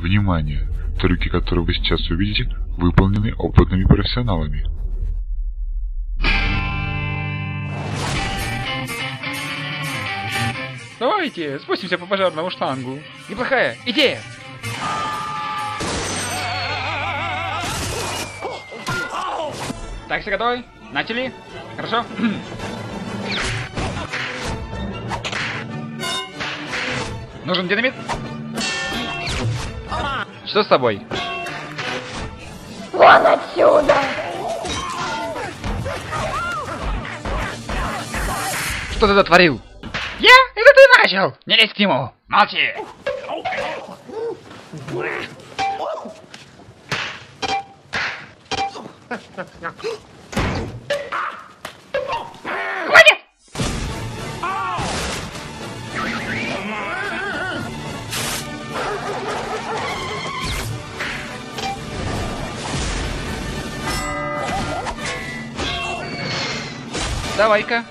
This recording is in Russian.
Внимание! Трюки, которые вы сейчас увидите, выполнены опытными профессионалами. Давайте спустимся по пожарному шлангу. Неплохая идея. Так, все готовы? Начали? Хорошо? Нужен динамит? Что с тобой? Вон отсюда! Что ты натворил? Я? Это ты начал! Не лезь к нему! Молчи! Хватит! Давай-ка.